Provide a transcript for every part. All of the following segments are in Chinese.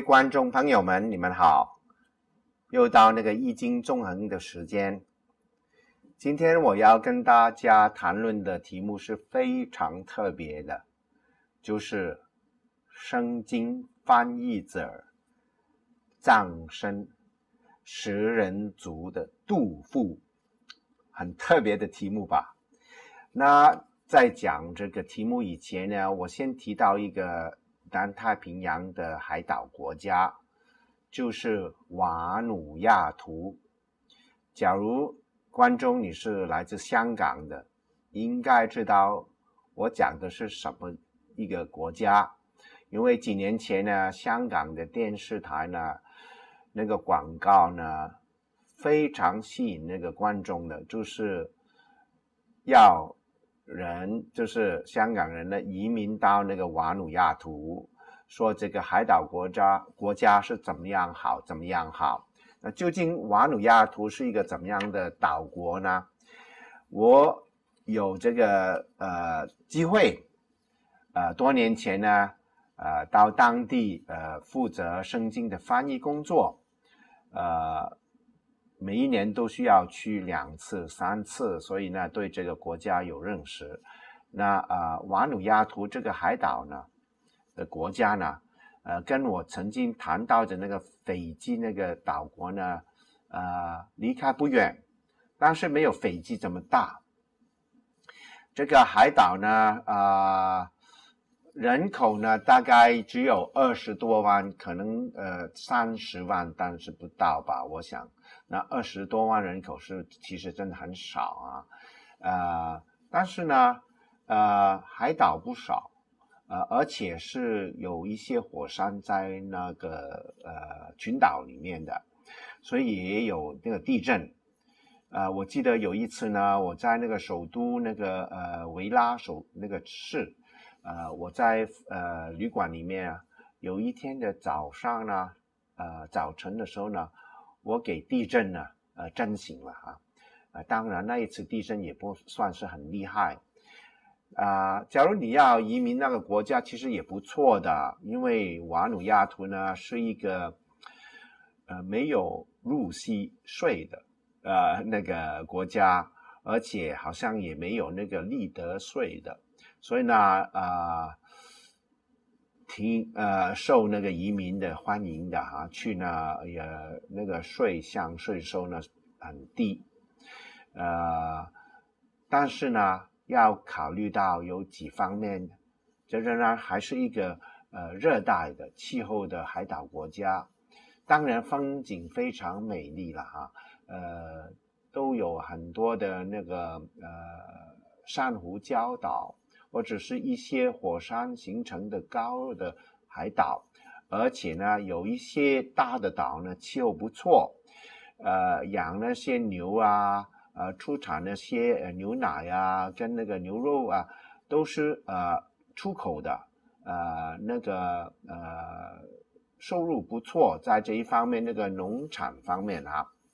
观众朋友们，你们好！又到那个易经纵横的时间。今天我要跟大家谈论的题目是非常特别的，就是圣经翻译者葬身食人族的杜甫，很特别的题目吧？那在讲这个题目以前呢，我先提到一个南太平洋的海岛国家，就是瓦努亚图。假如观众你是来自香港的，应该知道我讲的是什么一个国家，因为几年前呢，香港的电视台呢，那个广告呢非常吸引那个观众的，就是要就是香港人呢移民到那个瓦努亚图，说这个海岛国家是怎么样好。那究竟瓦努亚图是一个怎么样的岛国呢？我有这个机会多年前呢到当地负责圣经的翻译工作，每一年都需要去2次3次，所以呢对这个国家有认识。那瓦努亚图这个海岛呢的国家呢跟我曾经谈到的那个斐济那个岛国呢离开不远，但是没有斐济这么大。这个海岛呢人口呢大概只有20多万，可能30万，但是不到吧，我想。那20多万人口其实真的很少啊，但是呢海岛不少，而且是有一些火山在那个群岛里面的，所以也有那个地震。我记得有一次呢，我在那个首都那个维拉那个市，我在旅馆里面有一天的早上呢，早晨的时候呢，我给地震呢震醒了当然那一次地震也不算是很厉害。假如你要移民那个国家其实也不错的，因为瓦努亚图呢是一个没有入息税的那个国家，而且好像也没有那个利得税的，所以呢挺受那个移民的欢迎的去呢也那个税收呢很低，但是呢要考虑到有几方面，这仍然还是一个热带的气候的海岛国家，当然风景非常美丽了都有很多的那个珊瑚礁岛，或者是一些火山形成的高的海岛，而且呢有一些大的岛呢气候不错，养那些牛出产那些牛奶跟那个牛肉都是出口的，那个收入不错，在这一方面那个农产方面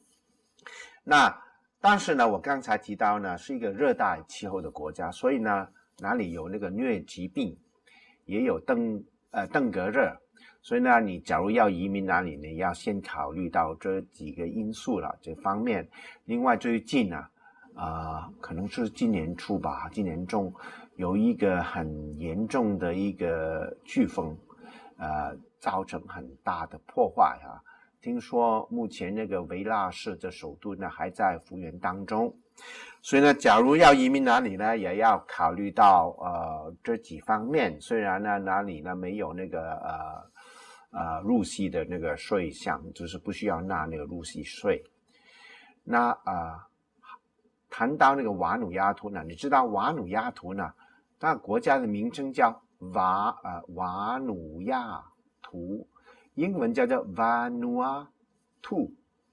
但是呢我刚才提到呢是一个热带气候的国家，所以呢哪里有那个疟疾病，也有登革热，所以呢你假如要移民哪里呢，要先考虑到这几个因素了，这方面。另外最近可能是今年初吧，今年中有一个很严重的一个飓风造成很大的破坏听说目前那个维拉市的首都呢还在复原当中，所以呢假如要移民哪里呢，也要考虑到这几方面。虽然呢哪里呢没有那个入息的那个税项，就是不需要纳那个入息税。那谈到那个瓦努亚图呢，你知道瓦努亚图呢它国家的名称叫瓦努亚图，英文叫做 Vanuatu。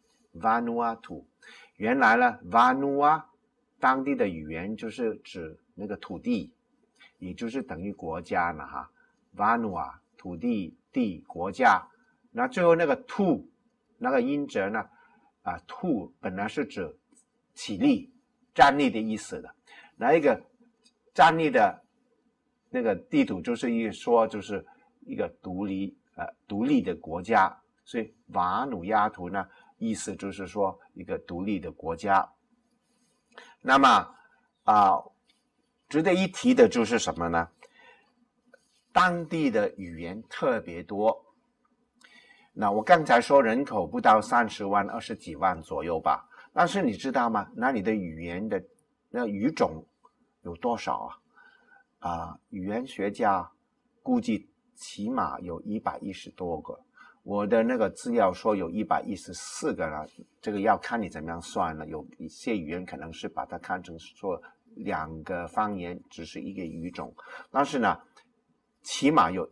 原来呢 Vanua 当地的语言就是指那个土地，也就是等于国家了Vanua 土地国家。那最后那个 tu 那个音节呢tu 本来是指起立站立的意思的，那一个站立的那个地图就是就是一个独立独立的国家，所以瓦努亚图呢，意思就是说一个独立的国家。那么值得一提的就是什么呢？当地的语言特别多。那我刚才说人口不到30万，20几万左右吧。但是你知道吗？那里的语言的那语种有多少啊？语言学家估计起码有110多个。我的那个资料说有114个了，这个要看你怎么样算了。有一些语言可能是把它看成说2个方言，只是一个语种，但是呢，起码有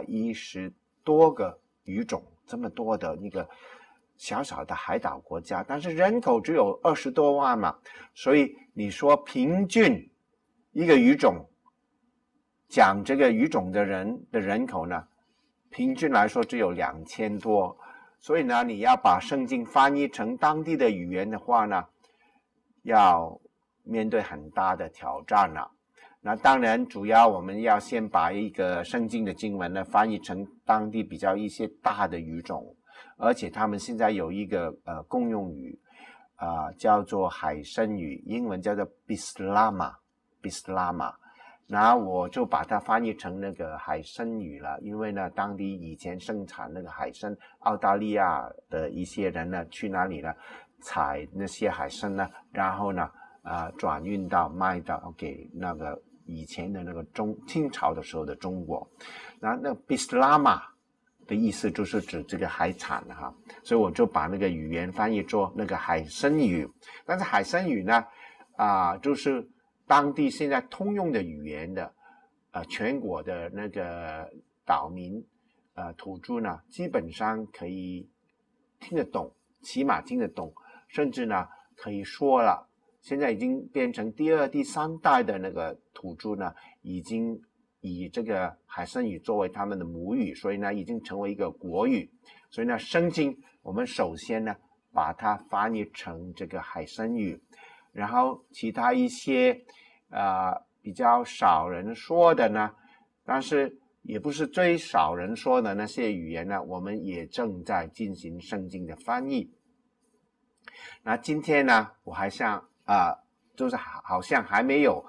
110多个语种，这么多的那个小小的海岛国家，但是人口只有20多万嘛，所以你说平均一个语种讲这个语种的人口呢，平均来说只有2000多，所以呢，你要把圣经翻译成当地的语言的话呢，要面对很大的挑战了。那当然，主要我们要先把一个圣经的经文呢翻译成当地比较一些大的语种，而且他们现在有一个共用语叫做海参语，英文叫做 Bislama。那我就把它翻译成那个海参语了，因为呢，当地以前生产那个海参，澳大利亚的一些人呢去哪里呢采那些海参呢，然后呢转运到卖到给那个以前的那个清朝的时候的中国。那 Bislama 的意思就是指这个海产哈，所以我就把那个语言翻译作那个海参语。但是海参语呢就是当地现在通用的语言的全国的那个岛民土著呢，基本上可以听得懂，起码听得懂，甚至呢可以说了。现在已经变成第2、第3代的那个土著呢，已经以这个海参语作为他们的母语，所以呢已经成为一个国语。所以呢，圣经我们首先呢把它翻译成这个海参语，然后其他一些比较少人说的呢，但是也不是最少人说的那些语言呢，我们也正在进行圣经的翻译。那今天呢，我还想就是好像还没有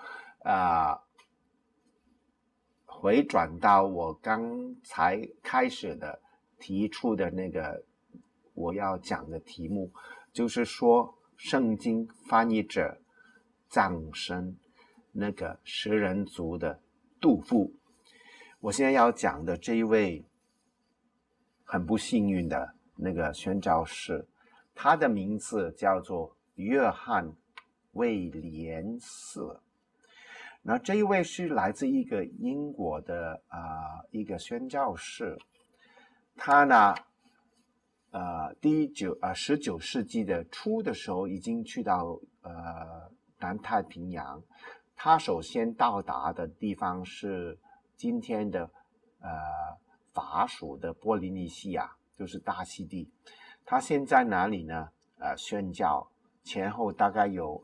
回转到我刚才开始的提出的那个我要讲的题目，就是说圣经翻译者葬身那个食人族的杜甫。我现在要讲的这一位很不幸运的那个宣教士，他的名字叫做约翰威廉斯。那这一位是来自一个英国的一个宣教士，他呢19世纪的初的时候已经去到南太平洋。他首先到达的地方是今天的法属的波利尼西亚，就是大溪地。他现在哪里呢？宣教前后大概有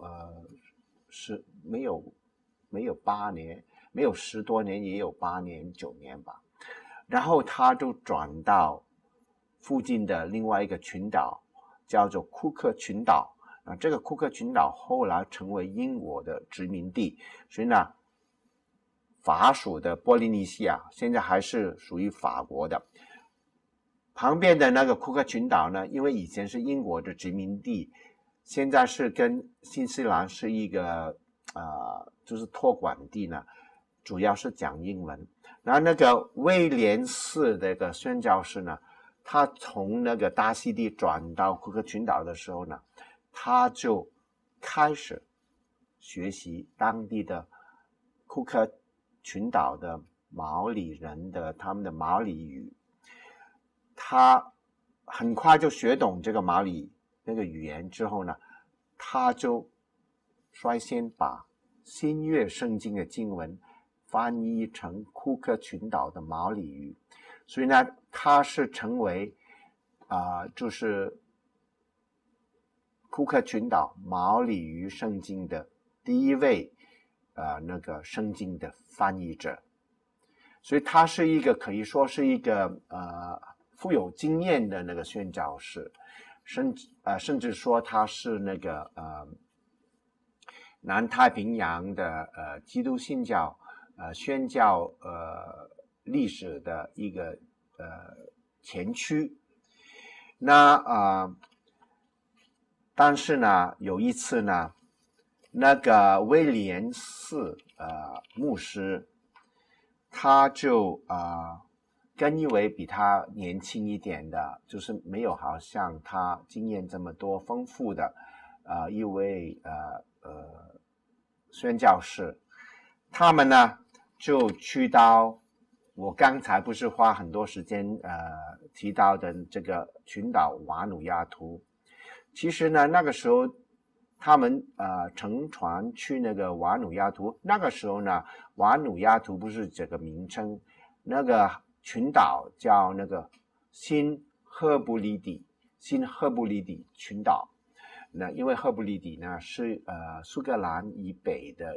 没有8年，没有10多年，也有8年9年吧。然后他就转到附近的另外一个群岛，叫做库克群岛。这个库克群岛后来成为英国的殖民地，所以呢，法属的波利尼西亚现在还是属于法国的。旁边的那个库克群岛呢，因为以前是英国的殖民地，现在是跟新西兰是一个就是托管地呢，主要是讲英文。然后那个威廉斯那个宣教士呢，他从那个大溪地转到库克群岛的时候呢，他就开始学习当地的库克群岛的毛利人的他们的毛利语。他很快就学懂这个毛利那个语言之后呢，他就率先把新约圣经的经文翻译成库克群岛的毛利语。所以呢，他是成为就是库克群岛毛利语圣经的第一位那个圣经的翻译者。所以他是一个可以说是一个富有经验的那个宣教士，甚至说他是那个南太平洋的基督新教宣教历史的一个前驱。那但是呢，有一次呢，那个威廉士牧师，他就跟一位比他年轻一点的，就是没有好像他经验这么多丰富的一位宣教士，他们呢就去到我刚才不是花很多时间提到的这个群岛瓦努亚图。其实呢，那个时候他们乘船去那个瓦努亚图，那个时候呢，瓦努亚图不是这个名称，那个群岛叫那个新赫布里底群岛。那因为赫布里底呢是苏格兰以北的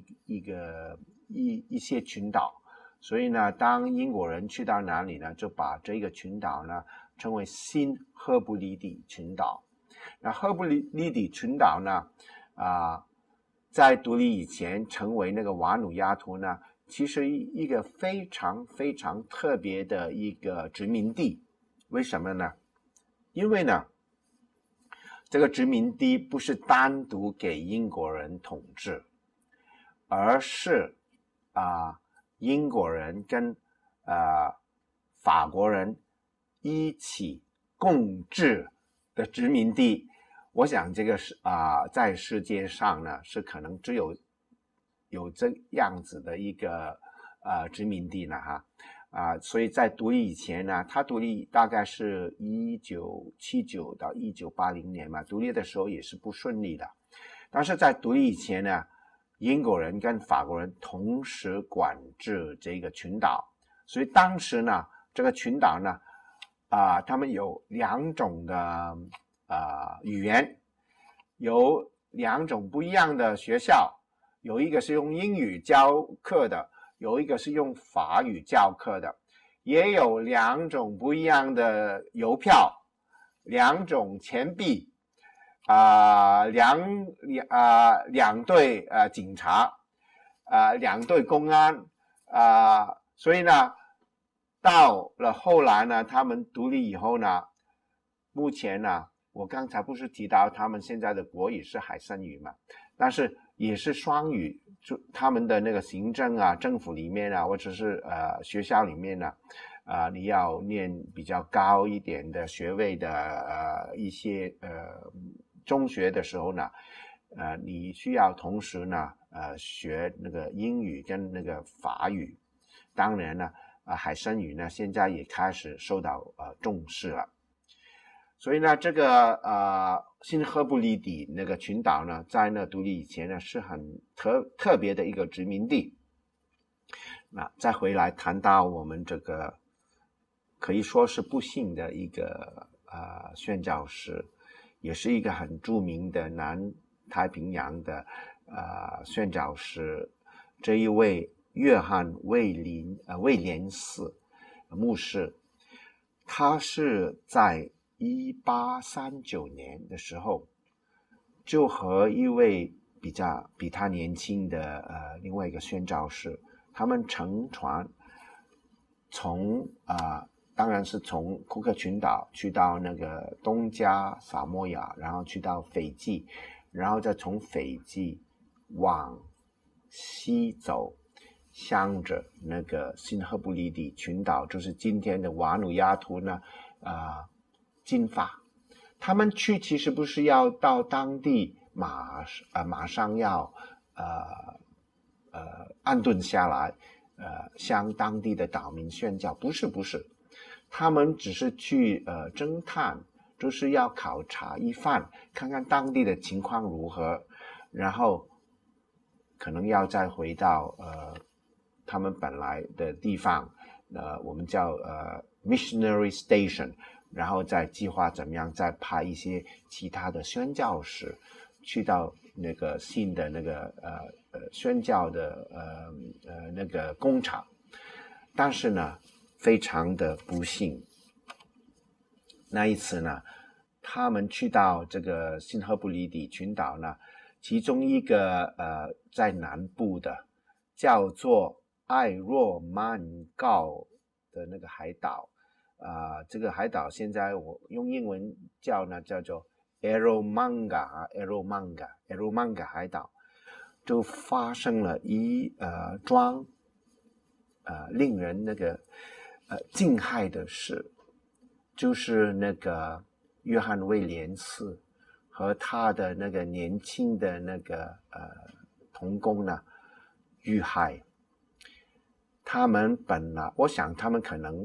一些群岛，所以呢，当英国人去到哪里呢，就把这个群岛呢称为新赫布里底群岛。那赫布里底群岛呢在独立以前成为那个瓦努亚图呢，其实一个非常非常特别的一个殖民地。为什么呢？因为呢，这个殖民地不是单独给英国人统治，而是英国人跟法国人一起共治的殖民地。我想这个是在世界上呢是可能只有这样子的一个殖民地了所以在独立以前呢，它独立大概是1979到1980年嘛，独立的时候也是不顺利的。但是在独立以前呢，英国人跟法国人同时管制这个群岛，所以当时呢，这个群岛呢他们有2种的语言，有2种不一样的学校，有一个是用英语教课的，有一个是用法语教课的，也有2种不一样的邮票，2种钱币两队警察2队公安所以呢，到了后来呢，他们独立以后呢，目前呢，我刚才不是提到他们现在的国语是海参语嘛，但是也是双语，就他们的那个行政政府里面或者是学校里面呢你要念比较高一点的学位的一些中学的时候呢你需要同时呢学那个英语跟那个法语。当然呢海参语呢现在也开始受到重视了。所以呢，这个新赫布里底那个群岛呢，在那独立以前呢，是很特别的一个殖民地。那再回来谈到我们这个可以说是不幸的一个宣教士，也是一个很著名的南太平洋的宣教士，这一位约翰威廉士牧师，他是在1839年的时候，就和一位比他年轻的另外一个宣教士，他们乘船从当然是从库克群岛去到那个东加萨摩亚，然后去到斐济，然后再从斐济往西走，向着那个新赫布里底群岛，就是今天的瓦努亚图呢进发。他们去其实不是要到当地马上要安顿下来向当地的岛民宣教，不是，他们只是去侦探，就是要考察一番，看看当地的情况如何，然后可能要再回到他们本来的地方，我们叫missionary station， 然后再计划怎么样再派一些其他的宣教士去到那个新的那个宣教的那个工厂。但是呢非常的不幸， 那一次呢，他们去到这个新赫布里底群岛呢，其中一个在南部的叫做艾若曼告的那个海岛这个海岛现在我用英文叫做 Eromanga 海岛，就发生了一桩令人那个惊骇的事，就是那个约翰威廉斯和他的那个年轻的那个同工呢遇害。他们本来我想他们可能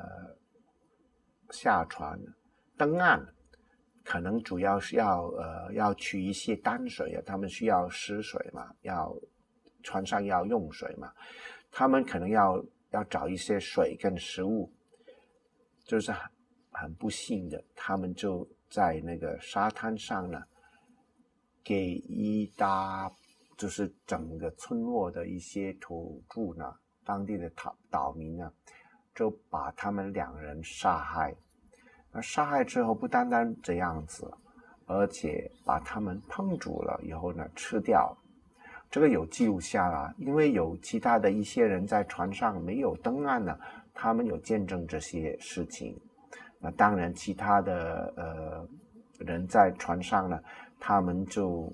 下船登岸，可能主要是要取一些淡水他们需要湿水嘛，船上要用水嘛，他们可能要找一些水跟食物，就是很不幸的，他们就在那个沙滩上呢，给就是整个村落的一些土著呢，当地的岛民呢，就把他们2人杀害。那杀害之后不单单这样子，而且把他们烹煮了以后呢吃掉。这个有记录下来，因为有其他的一些人在船上没有登岸呢，他们有见证这些事情。那当然其他的人在船上呢，他们就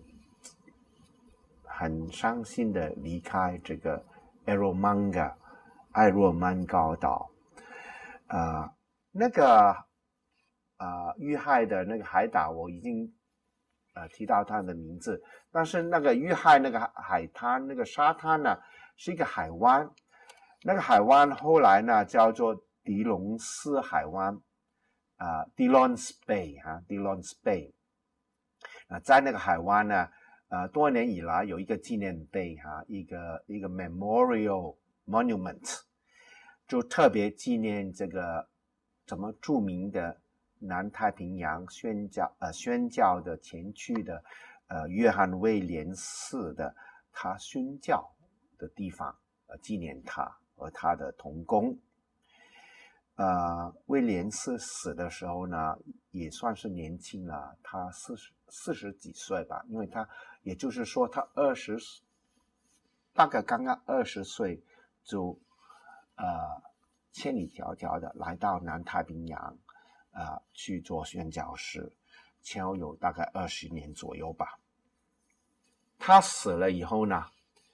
很伤心的离开这个艾若曼高岛。那个遇害的那个海岛我已经提到它的名字，但是那个遇害那个海滩那个沙滩呢是一个海湾，那个海湾后来呢叫做迪隆斯海湾Dillon's Bay 在那个海湾呢多年以来有一个纪念碑一个 Memorial Monument， 就特别纪念这个怎么著名的南太平洋宣教的前去的约翰威廉斯的他宣教的地方纪念他和他的同工。威廉斯死的时候呢也算是年轻了，他40几岁吧，因为他也就是说他大概刚刚20岁就千里迢迢的来到南太平洋去做宣教士，前后有大概20年左右吧。他死了以后呢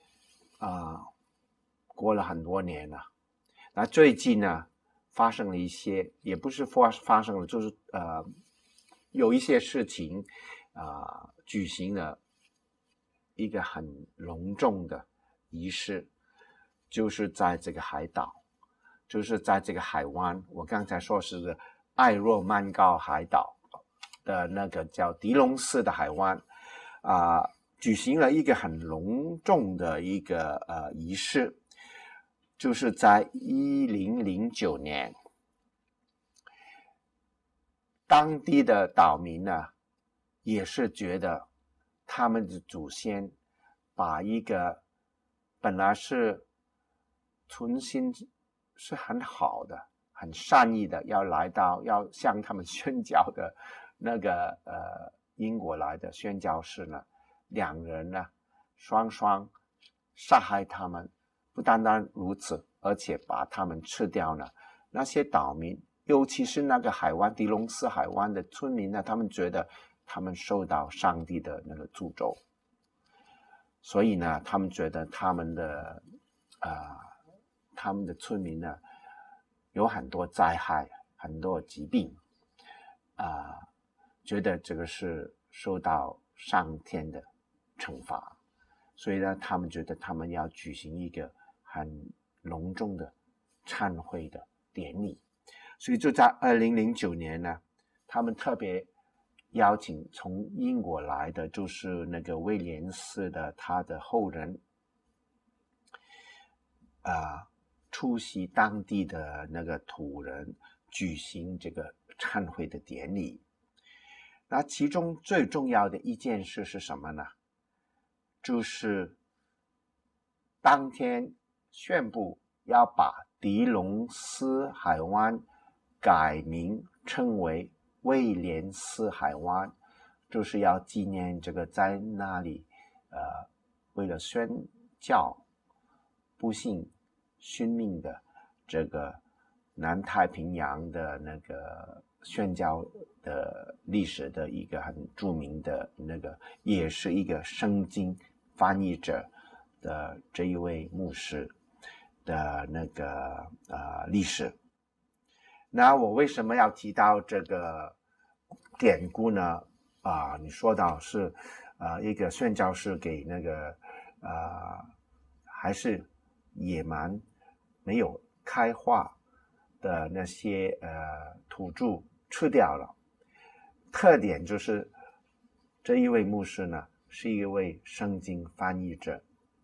过了很多年了，那最近呢发生了一些，也不是发生了，就是有一些事情举行了一个很隆重的仪式，就是在这个海岛，就是在这个海湾，我刚才说是艾若曼高海岛的那个叫迪隆斯的海湾举行了一个很隆重的一个仪式，就是在1009年，当地的岛民呢也是觉得他们的祖先把一个本来是存心是很好的很善意的要向他们宣教的那个英国来的宣教士呢，2人呢双杀害他们，不单单如此，而且把他们吃掉了。那些岛民尤其是那个海湾迪隆斯海湾的村民呢，他们觉得他们受到上帝的那个诅咒，所以呢他们觉得他们的村民呢有很多灾害，很多疾病觉得这个是受到上天的惩罚，所以呢他们觉得他们要举行一个很隆重的忏悔的典礼。所以就在2009年呢，他们特别邀请从英国来的，就是那个威廉斯的他的后人出席当地的那个土人举行这个忏悔的典礼。那其中最重要的一件事是什么呢？就是当天宣布要把迪隆斯海湾改名称为威廉斯海湾，就是要纪念这个在那里为了宣教不幸殉命的这个南太平洋的那个宣教的历史的一个很著名的那个，也是一个圣经翻译者的这一位牧师的那个历史。那我为什么要提到这个典故呢？你说到是一个宣教士给那个还是野蛮没有开化的那些土著吃掉了。特点就是这一位牧师呢是一位圣经翻译者，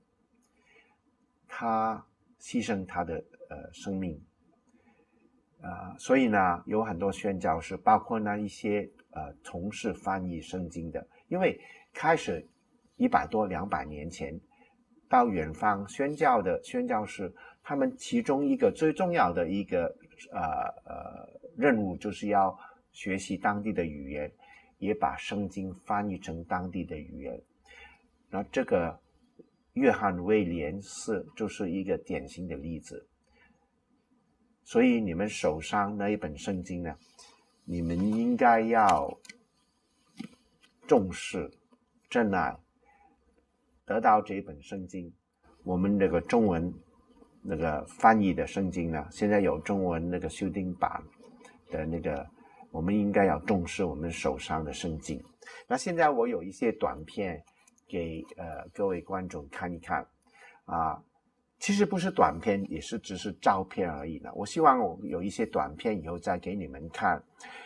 他牺牲他的生命。所以呢，有很多宣教士，包括那一些从事翻译圣经的，因为开始100多200年前到远方宣教的宣教士，他们其中一个最重要的一个任务就是要学习当地的语言，也把圣经翻译成当地的语言。那这个约翰威廉斯就是一个典型的例子。所以你们手上那一本圣经呢，你们应该要重视珍爱，得到这本圣经。我们那个中文那个翻译的圣经呢，现在有中文那个修订版的那个，我们应该要重视我们手上的圣经。那现在我有一些短片给各位观众看一看其实不是短片，也是只是照片而已呢。我希望我有一些短片以后再给你们看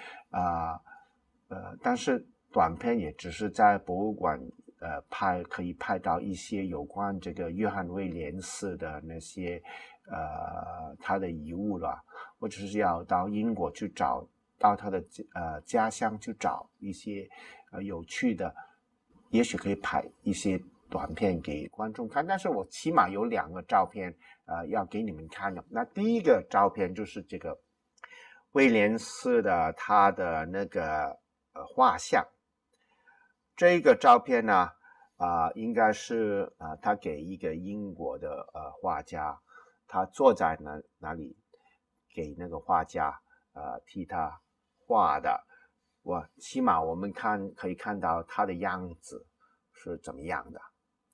但是短片也只是在博物馆可以拍到一些有关这个约翰威廉斯的那些他的遗物了。我只是要到英国去找，到他的家乡去找一些有趣的，也许可以拍一些短片给观众看。但是我起码有2个照片要给你们看的。那第一个照片就是这个威廉斯的他的那个画像。这个照片呢应该是他给一个英国的画家，他坐在哪里给那个画家替他画的。起码我们可以看到他的样子是怎么样的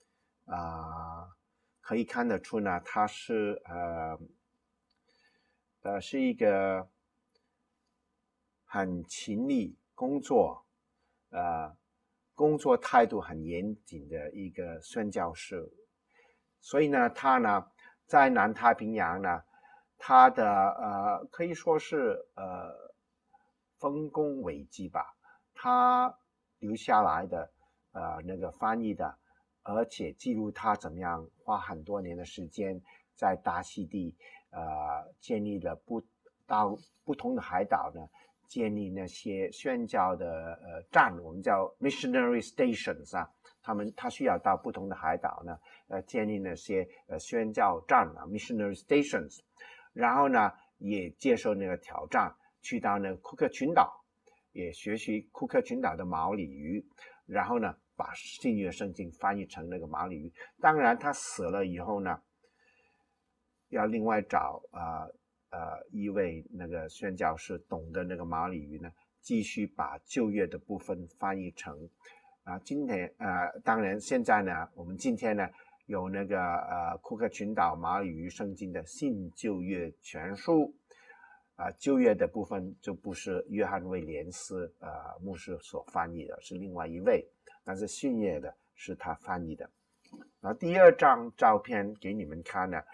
可以看得出呢，他是是一个很勤力工作工作态度很严谨的一个宣教士。所以呢，他呢在南太平洋呢，他的可以说是丰功伟绩吧。他留下来的那个翻译的，而且记录他怎么样花很多年的时间在大溪地建立了到不同的海岛呢，建立那些宣教的站，我们叫 missionary stations 他需要到不同的海岛呢建立那些宣教站missionary stations。然后呢也接受那个挑战，去到那个库克群岛，也学习库克群岛的毛利语，然后呢把新约圣经翻译成那个毛利语。当然他死了以后呢，要另外找一位那个宣教士懂得那个毛利语呢，继续把旧约的部分翻译成今天当然现在呢，我们今天呢有那个库克群岛毛利语圣经的新旧约全书旧约的部分就不是约翰威廉斯牧师所翻译的，是另外一位，但是新约的是他翻译的。然后第二张照片给你们看呢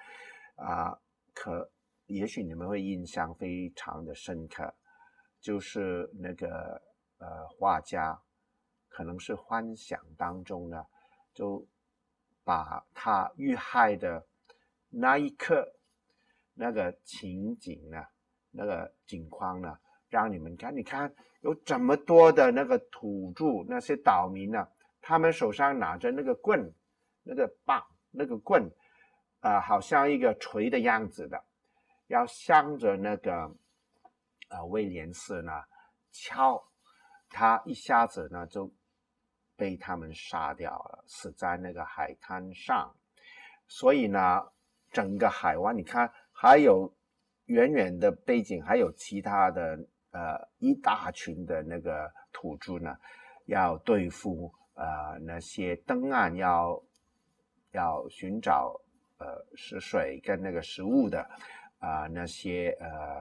也许你们会印象非常的深刻，就是那个画家可能是幻想当中呢，就把他遇害的那一刻那个情景呢，那个景况呢，让你们看。你看有这么多的那个土著，那些岛民呢，他们手上拿着那个棍，那个棒，那个棍好像一个锤的样子的，要向着那个威廉斯呢敲，他一下子呢就被他们杀掉了，死在那个海滩上。所以呢，整个海湾你看，还有远远的背景，还有其他的一大群的那个土著呢，要对付那些登岸要寻找食水跟那个食物的那些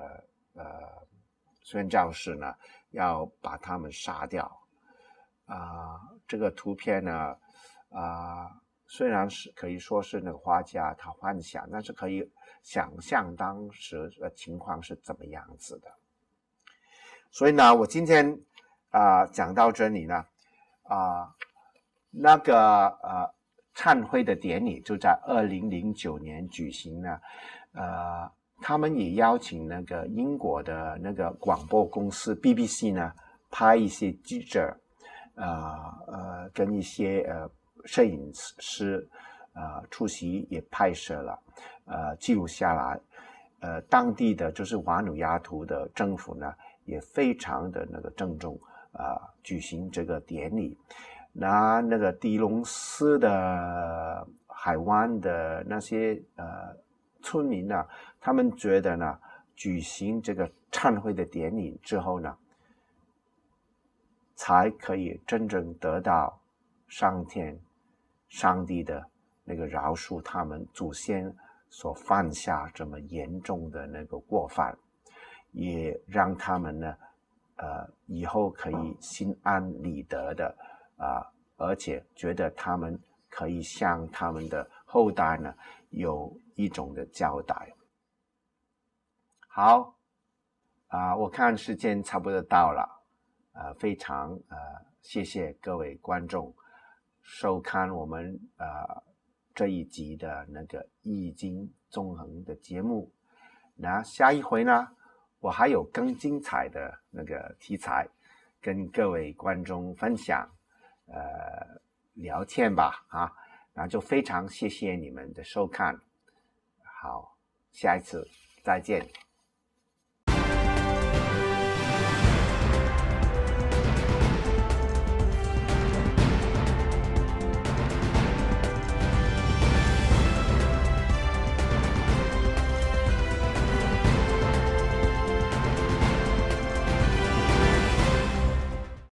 宣教士呢，要把他们杀掉。这个图片呢虽然是可以说是那个画家他幻想，但是可以想象当时的情况是怎么样子的。所以呢，我今天讲到这里呢，那个忏悔的典礼就在2009年举行呢，他们也邀请那个英国的那个广播公司 BBC 呢，派一些记者，跟一些摄影师出席，也拍摄了，记录下来。当地的就是瓦努亚图的政府呢，也非常的那个郑重举行这个典礼。那个迪隆斯的海湾的那些村民呢，他们觉得呢，举行这个忏悔的典礼之后呢，才可以真正得到上帝的那个饶恕他们祖先所犯下这么严重的那个过犯，也让他们呢以后可以心安理得的而且觉得他们可以向他们的后代呢有一种的交代。好我看时间差不多到了，非常谢谢各位观众收看我们这一集的那个易经纵横的节目。那下一回呢，我还有更精彩的那个题材跟各位观众分享聊天吧那就非常谢谢你们的收看。好，下一次再见。